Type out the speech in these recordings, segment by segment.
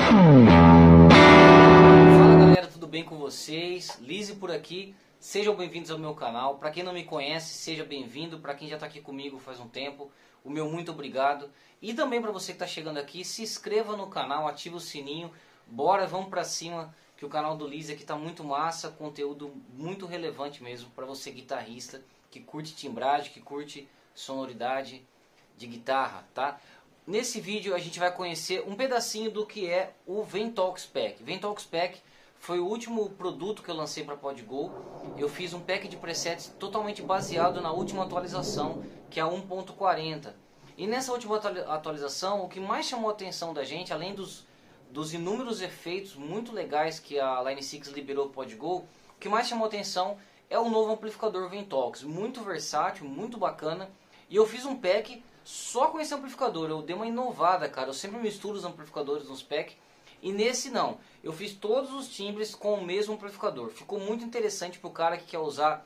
Fala galera, tudo bem com vocês? Lise por aqui, sejam bem-vindos ao meu canal. Para quem não me conhece, seja bem-vindo. Para quem já está aqui comigo faz um tempo, o meu muito obrigado. E também para você que está chegando aqui, se inscreva no canal, ativa o sininho. Bora, vamos para cima, que o canal do Lise aqui está muito massa, conteúdo muito relevante mesmo para você guitarrista que curte timbragem, que curte sonoridade de guitarra, tá? Nesse vídeo a gente vai conhecer um pedacinho do que é o Ventox Pack. Ventox Pack foi o último produto que eu lancei para PodGo. Eu fiz um pack de presets totalmente baseado na última atualização, que é a 1.40. E nessa última atualização, o que mais chamou a atenção da gente, além dos inúmeros efeitos muito legais que a Line 6 liberou para PodGo, o que mais chamou a atenção é o novo amplificador Ventox. Muito versátil, muito bacana. E eu fiz um pack só com esse amplificador. Eu dei uma inovada, cara. Eu sempre misturo os amplificadores nos packs. E nesse não. Eu fiz todos os timbres com o mesmo amplificador. Ficou muito interessante para o cara que quer usar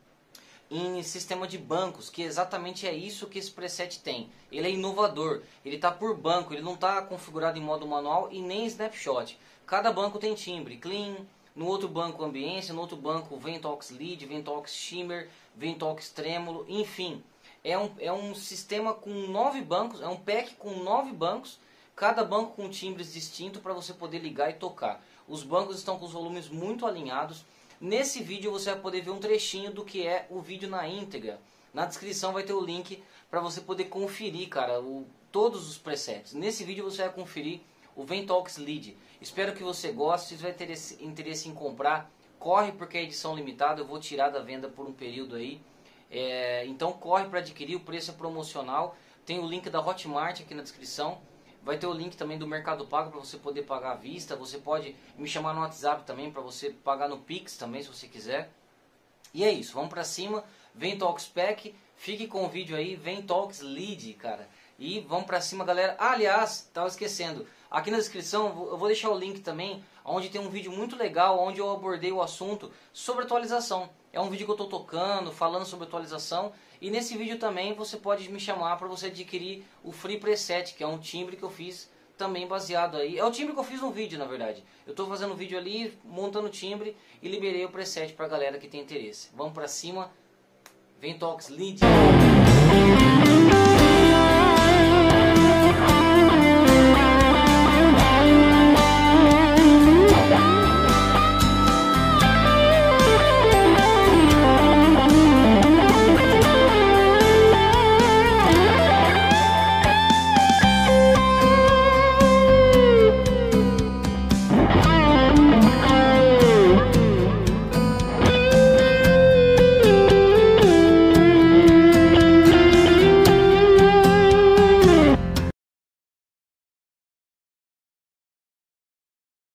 em sistema de bancos, que exatamente é isso que esse preset tem. Ele é inovador. Ele está por banco. Ele não está configurado em modo manual e nem snapshot. Cada banco tem timbre. Clean. No outro banco ambiência. No outro banco Ventox Lead, Ventox Shimmer, Ventox Trêmulo. Enfim. É um sistema com 9 bancos, é um pack com 9 bancos, cada banco com timbres distintos para você poder ligar e tocar. Os bancos estão com os volumes muito alinhados. Nesse vídeo você vai poder ver um trechinho do que é o vídeo na íntegra. Na descrição vai ter o link para você poder conferir, cara, todos os presets. Nesse vídeo você vai conferir o Ventox Lead. Espero que você goste. Se você vai ter interesse em comprar, corre porque é edição limitada. Eu vou tirar da venda por um período aí. Então corre para adquirir, o preço é promocional. Tem o link da Hotmart aqui na descrição. Vai ter o link também do Mercado Pago para você poder pagar à vista. Você pode me chamar no WhatsApp também para você pagar no Pix também, se você quiser. E é isso, vamos para cima. Ventox Pack, fique com o vídeo aí, Ventox Lead, cara. E vamos para cima, galera. Ah, aliás, tava esquecendo. Aqui na descrição eu vou deixar o link também, onde tem um vídeo muito legal, onde eu abordei o assunto sobre atualização. É um vídeo que eu estou tocando, falando sobre atualização. E nesse vídeo também você pode me chamar para você adquirir o Free Preset, que é um timbre que eu fiz também baseado aí. É o timbre que eu fiz no vídeo, na verdade. Eu estou fazendo um vídeo ali, montando o timbre e liberei o preset para a galera que tem interesse. Vamos para cima. Ventox Lead.